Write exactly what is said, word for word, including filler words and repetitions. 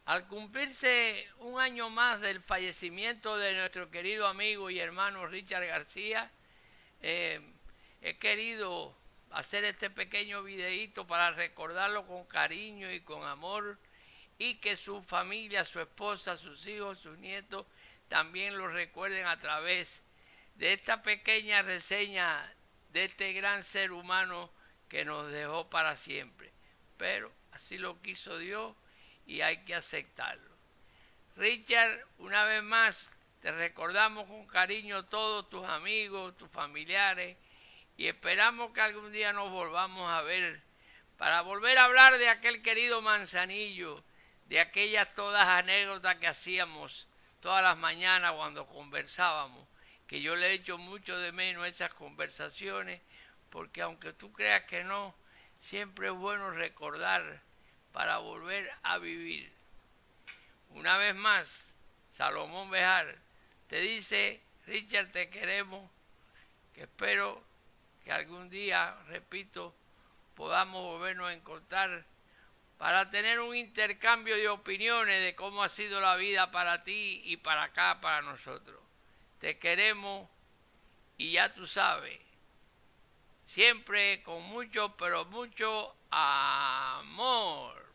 Al cumplirse un año más del fallecimiento de nuestro querido amigo y hermano Richard García, eh, he querido hacer este pequeño videíto para recordarlo con cariño y con amor, y que su familia, su esposa, sus hijos, sus nietos también lo recuerden a través de esta pequeña reseña de este gran ser humano que nos dejó para siempre. Pero así lo quiso Dios y hay que aceptarlo. Richard, una vez más te recordamos con cariño todos tus amigos, tus familiares, y esperamos que algún día nos volvamos a ver para volver a hablar de aquel querido Manzanillo, de aquellas todas anécdotas que hacíamos todas las mañanas cuando conversábamos, que yo le echo mucho de menos esas conversaciones, porque aunque tú creas que no, siempre es bueno recordar para volver a vivir. Una vez más, Salomón Bejar te dice: Richard, te queremos, que espero que algún día, repito, podamos volvernos a encontrar para tener un intercambio de opiniones de cómo ha sido la vida para ti y para acá, para nosotros. Te queremos y ya tú sabes, siempre con mucho, pero mucho amor.